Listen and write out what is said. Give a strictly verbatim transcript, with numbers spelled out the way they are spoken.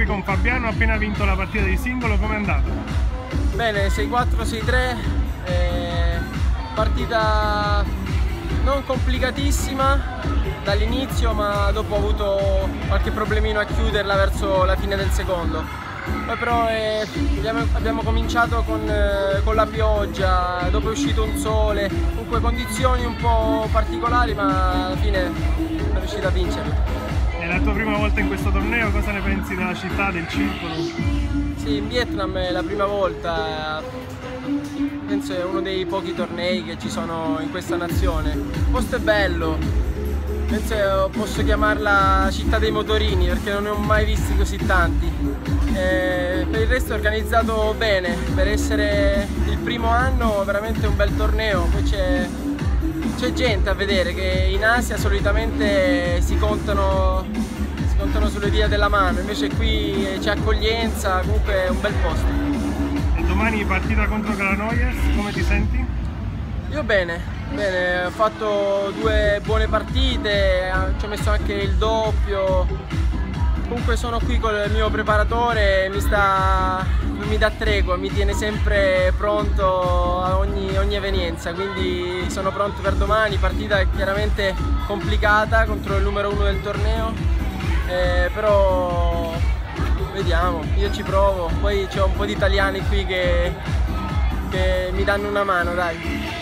qui con Fabiano, ha appena vinto la partita di singolo, com'è andata? Bene, sei quattro sei tre, eh, partita non complicatissima dall'inizio, ma dopo ho avuto qualche problemino a chiuderla verso la fine del secondo. Poi però eh, abbiamo, abbiamo cominciato con, eh, con la pioggia, dopo è uscito un sole, comunque condizioni un po' particolari, ma alla fine sono riuscito a vincere. È la tua prima volta in questo torneo, cosa ne pensi della città, del circolo? Sì, in Vietnam è la prima volta, penso è uno dei pochi tornei che ci sono in questa nazione. Il posto è bello, penso posso chiamarla città dei motorini perché non ne ho mai visti così tanti. E per il resto è organizzato bene, per essere il primo anno veramente un bel torneo. Poi c'è c'è gente a vedere, che in Asia solitamente si contano, si contano sulle dita della mano, invece qui c'è accoglienza, comunque è un bel posto. E domani partita contro Granollers, come ti senti? Io bene, bene, ho fatto due buone partite, ci ho messo anche il doppio. Comunque sono qui con il mio preparatore, mi sta, non mi dà tregua, mi tiene sempre pronto a ogni, ogni evenienza, quindi sono pronto per domani. Partita chiaramente complicata contro il numero uno del torneo, eh, però vediamo, io ci provo, poi c'ho un po' di italiani qui che, che mi danno una mano, dai.